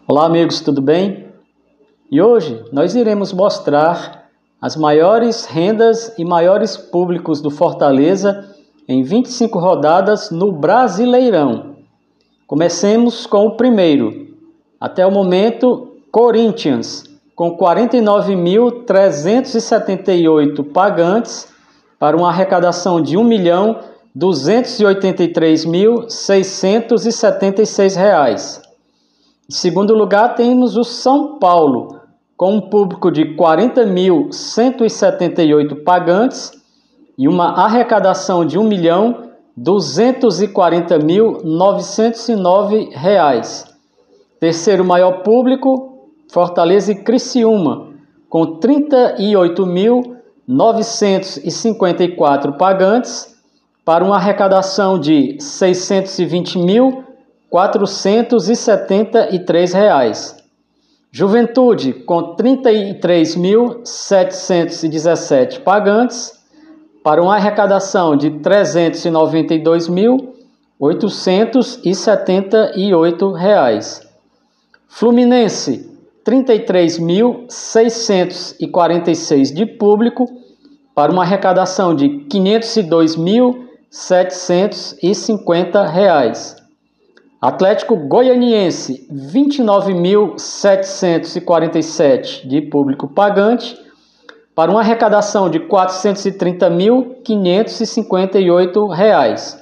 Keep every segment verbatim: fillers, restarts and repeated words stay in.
Olá amigos, tudo bem? E hoje nós iremos mostrar as maiores rendas e maiores públicos do Fortaleza em vinte e cinco rodadas no Brasileirão. Comecemos com o primeiro. Até o momento, Corinthians, com quarenta e nove mil trezentos e setenta e oito pagantes para uma arrecadação de um milhão duzentos e oitenta e três mil seiscentos e setenta e seis reais. Em segundo lugar, temos o São Paulo, com um público de quarenta mil cento e setenta e oito pagantes e uma arrecadação de um milhão duzentos e quarenta mil novecentos e nove reais. Terceiro maior público, Fortaleza e Criciúma, com trinta e oito mil novecentos e cinquenta e quatro pagantes para uma arrecadação de seiscentos e vinte mil quatrocentos e setenta e três reais. Juventude, com trinta e três mil setecentos e dezessete pagantes, para uma arrecadação de trezentos e noventa e dois mil oitocentos e setenta e oito reais. Fluminense, trinta e três mil seiscentos e quarenta e seis de público, para uma arrecadação de quinhentos e dois mil setecentos e cinquenta reais. Atlético Goianiense, vinte e nove mil setecentos e quarenta e sete de público pagante, para uma arrecadação de quatrocentos e trinta mil quinhentos e cinquenta e oito reais.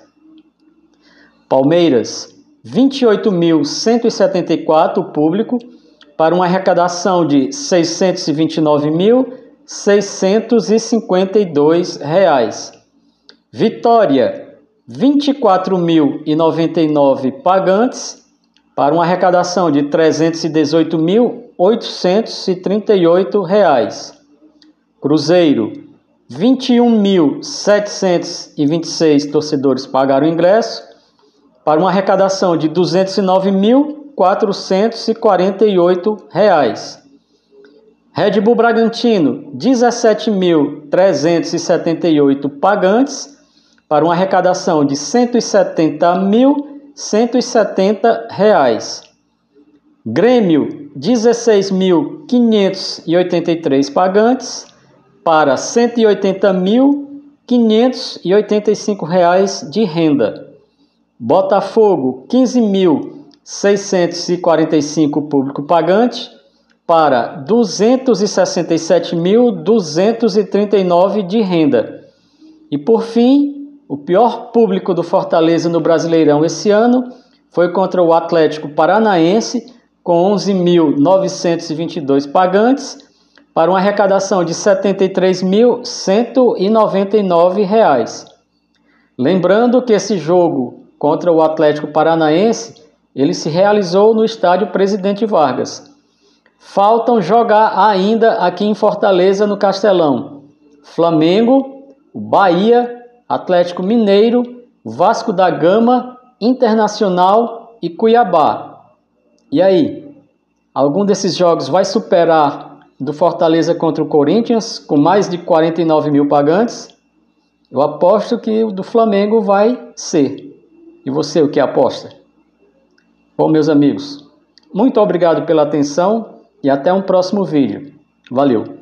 Palmeiras, vinte e oito mil cento e setenta e quatro público, para uma arrecadação de seiscentos e vinte e nove mil seiscentos e cinquenta e dois reais. Vitória, vinte e quatro mil e noventa e nove pagantes, para uma arrecadação de trezentos e dezoito mil oitocentos e trinta e oito reais. Cruzeiro, vinte e um mil setecentos e vinte e seis torcedores pagaram ingresso, para uma arrecadação de duzentos e nove mil quatrocentos e quarenta e oito reais. Red Bull Bragantino, dezessete mil trezentos e setenta e oito pagantes, para uma arrecadação de cento e setenta mil cento e setenta reais. Grêmio, dezesseis mil quinhentos e oitenta e três pagantes, para cento e oitenta mil quinhentos e oitenta e cinco reais de renda. Botafogo, quinze mil seiscentos e quarenta e cinco público pagante, para duzentos e sessenta e sete mil duzentos e trinta e nove de renda. E por fim, o pior público do Fortaleza no Brasileirão esse ano foi contra o Atlético Paranaense, com onze mil novecentos e vinte e dois pagantes, para uma arrecadação de setenta e três mil cento e noventa e nove reais. Lembrando que esse jogo contra o Atlético Paranaense, ele se realizou no estádio Presidente Vargas. Faltam jogar ainda aqui em Fortaleza, no Castelão, Flamengo, o Bahia, Atlético Mineiro, Vasco da Gama, Internacional e Cuiabá. E aí, algum desses jogos vai superar do Fortaleza contra o Corinthians, com mais de quarenta e nove mil pagantes? Eu aposto que o do Flamengo vai ser. E você, o que aposta? Bom, meus amigos, muito obrigado pela atenção e até um próximo vídeo. Valeu!